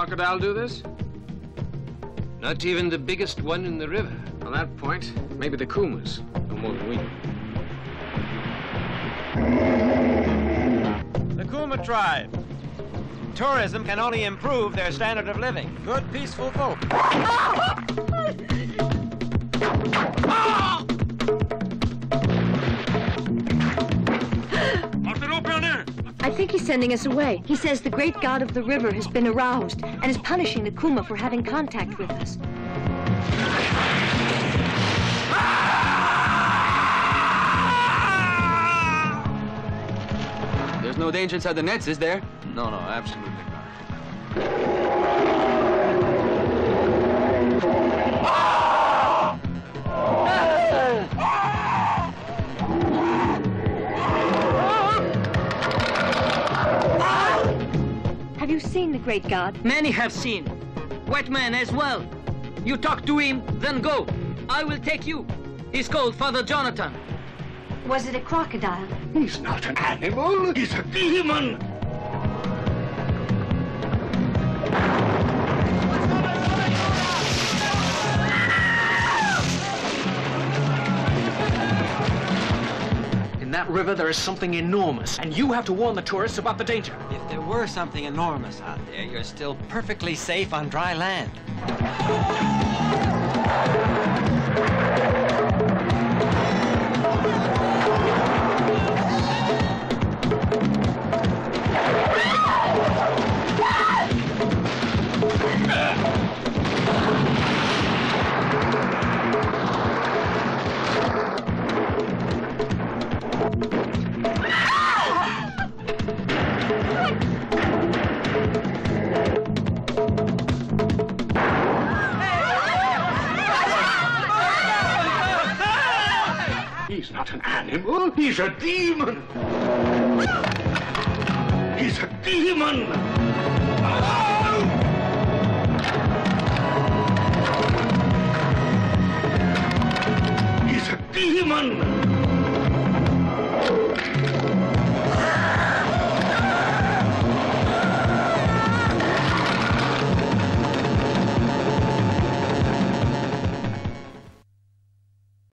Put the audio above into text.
crocodile do this? Not even the biggest one in the river. On that point, maybe the Kumas know more than we do. The Kuma tribe. Tourism can only improve their standard of living. Good, peaceful folk. I think he's sending us away. He says the great god of the river has been aroused and is punishing the Kuma for having contact with us. There's no danger inside the nets, is there? No, absolutely not. Have you seen the great god? Many have seen. White man as well. You talk to him, then go. I will take you. He's called Father Jonathan. Was it a crocodile? He's not an animal. He's a demon. In that river, there is something enormous, and you have to warn the tourists about the danger. If there were something enormous out there, you're still perfectly safe on dry land. He's not an animal. He's a demon. He's a demon. He's a demon.